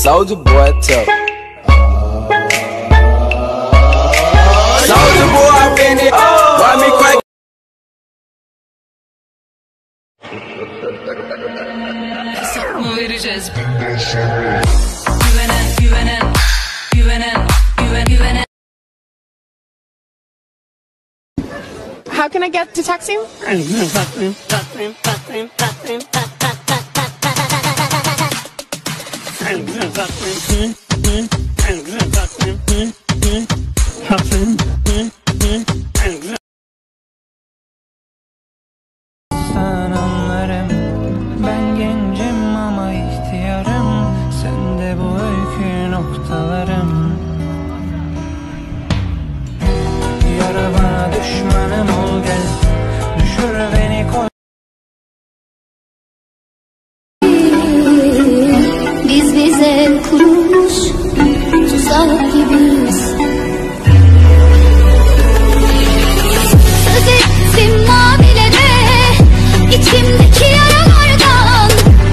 Soulja Boy tough. Soulja Boy up in it. Why me crack? Hesap mı vereceğiz? Güvenen. How can I get to Taksim? Sen anlarım, ben gencim ama ihtiyarım. Sen de bu öykü noktalarım. Yara bana düşmanım ol gel, düşür beni koy. Biz bize kurulmuş tuzak gibiyiz. Söz ettim mavilere, içimdeki yaralardan.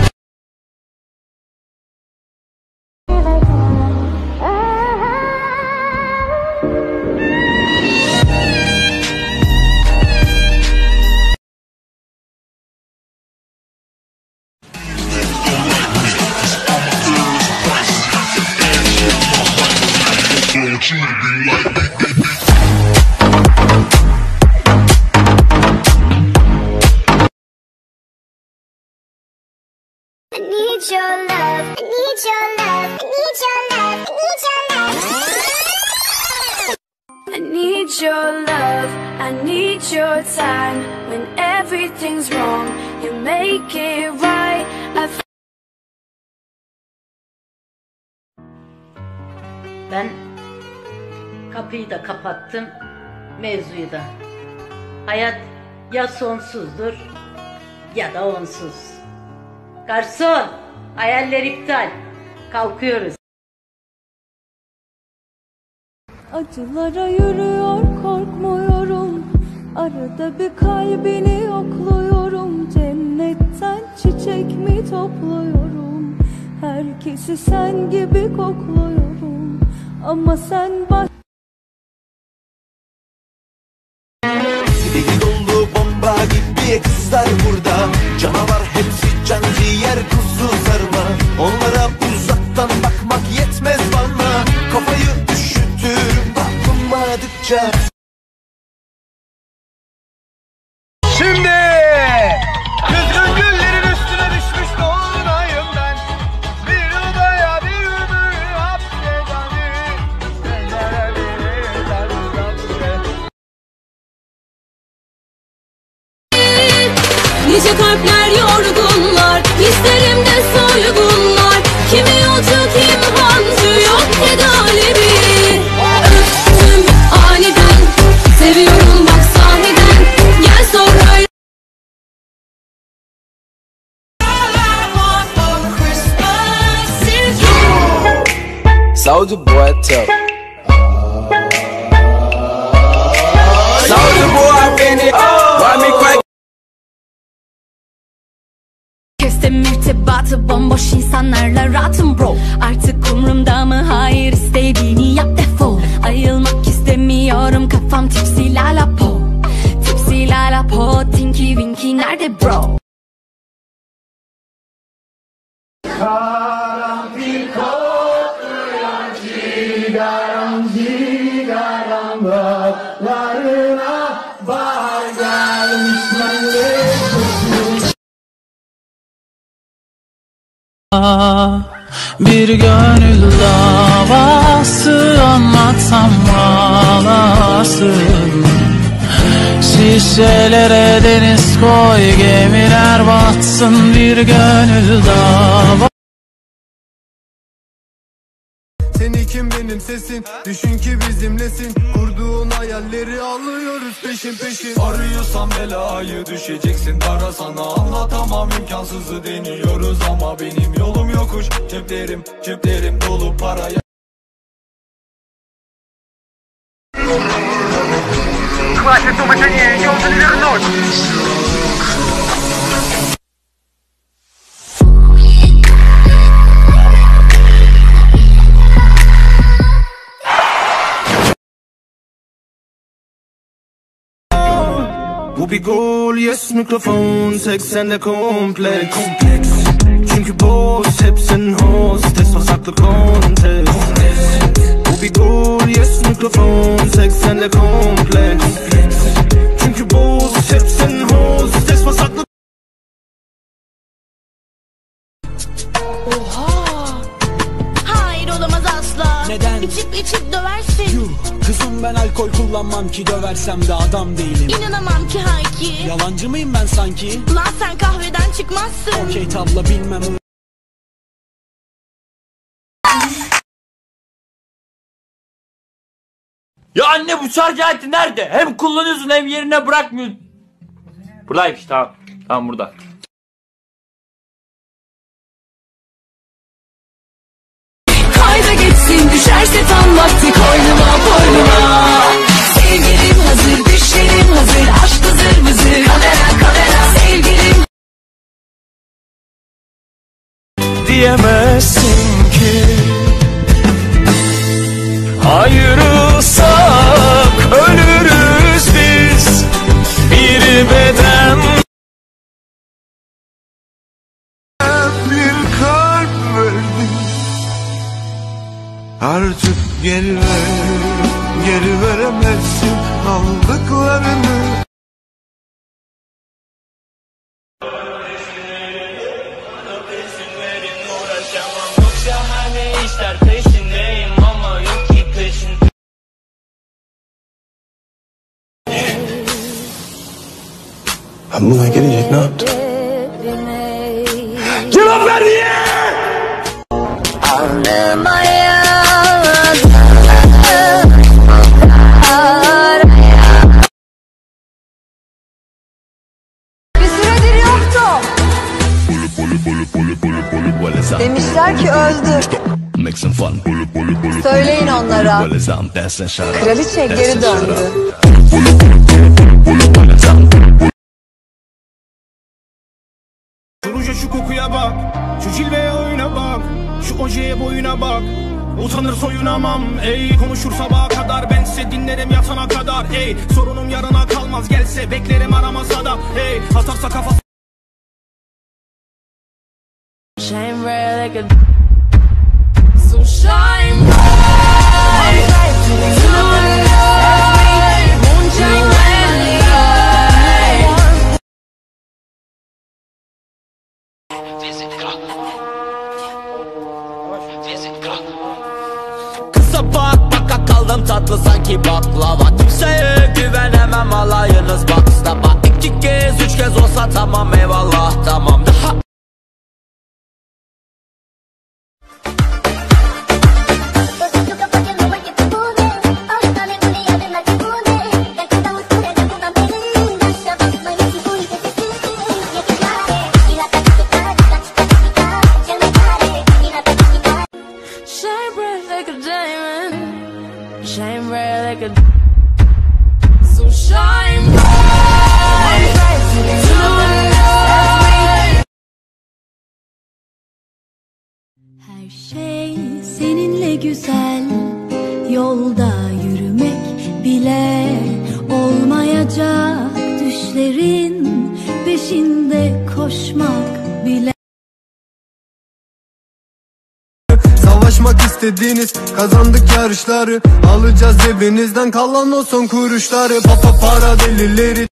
I need your love, I need your love, I need your love, I need your love. I need your love, I need your time. When everything's wrong, you make it right. Ben kapıyı da kapattım, mevzuyu da. Hayat ya sonsuzdur ya da onsuz. Garson, hayaller iptal. Kalkıyoruz. Acılara yürüyor korkmuyorum. Arada bir kalbini yokluyorum. Cennetten çiçek mi topluyorum? Herkesi sen gibi kokluyorum. Ama sen bak. Deli dolu bomba gibi kızlar burada. Canavar hepsi can ciğer kuzu sarma. Onlara uzaktan bakmak yetmez bana. Kafayı üşütürüm bakmadıkça. Şimdi kızgın güllerin üstüne düşmüş dolunayım ben. Bir odaya bir ömür hapsedani. Nice kalpler yorgunlar, hislerimde soygunlar. Kimi yolcu kim hancı, yok tedavi. Öptüm aniden, seviyorum bak sahiden. Gel sonra. Soulja Boy tough. Soulja Boy up in it. Why me crack? Kestim irtibatı bomboş insanlarla rahatım bro. Artık umrumda mı, hayır istediğini yap defol. Ayılmak istemiyorum, kafam tipsi lala po. Tipsi lala po, tinky winky nerede bro? Karanfil koklayan cigaram dağlarına bahar gelmiş Bir gönül davası anlatsam ağlarsın. Şişelere deniz koy, gemiler batsın. Bir gönül davası. Seni kim benim sesin, düşün ki bizimlesin. Kurduğun hayalleri alıyoruz peşin peşin. Arıyorsan belayı düşeceksin dara sana. Anlatamam imkansızı deniyoruz ama benim yolum yokuş. Ceplerim dolu paraya. Хватит думать о ней, ее уже не вернуть. bir gol, yes mikrofon 80'de kompleks. Çünkü boss hep senin hostes, pasaklı kontes. Bu bir gol, yes mikrofon 80'de kompleks. Çünkü boss hep senin hostes, pasaklı. Oha! Hayır olamaz asla. Neden? İçip döversin. Yuh, kızım ben alkol kullanmam ki, döversem de adam değilim. İnanamam ki Hayki. Yalancı mıyım ben sanki? Lan sen kahveden çıkmazsın. Okey tabla bilmem. Ya anne bu şarj aleti nerede? Hem kullanıyorsun hem yerine bırakmıyorsun. Buradaymış, tamam. Tamam burada. Kayda geçsin düşerse tam vakti, koynuma boynuma. Sevgilim hazır, düşlerim hazır, aşk hazır vızır. Kamera sevgilim. Diyemezsin ki ayrılsak ölürüz biz, bir beden. Bir kalp verdim, artık geri veremezsin aldıklarını. Ben buna gelecek ne yaptım? Cevap ver diye! Bir süredir yoktu. Demişler ki öldü. Söyleyin onlara. Kraliçe geri döndü. Durunca şu kokuya bak, şu cilveye oyuna bak, şu ojeye boyuna bak. Utanır soyunamam, ey konuşur sabaha kadar, bense dinlerim yatana kadar, ey sorunum yarına kalmaz, gelse beklerim aramasa da, ey atarsa kafası. Shine bright like a so shine bright tonight. Moonshine light. Kısa bak kaldım tatlı sanki baklava. Kimseye güvenemem, alayınız bakstaba. 2 kez 3 kez olsa tamam, eyvallah tamam. Daha Shine bright like a diamond. Shine bright like a so shine bright tonight. Her şey seninle güzel, yolda yürümek bile olmayacak, düşlerin peşinde koşmak bile. Savaşmak istediğiniz, kazandık yarışları, alacağız cebinizden kalan o son kuruşları. Papa para delileri.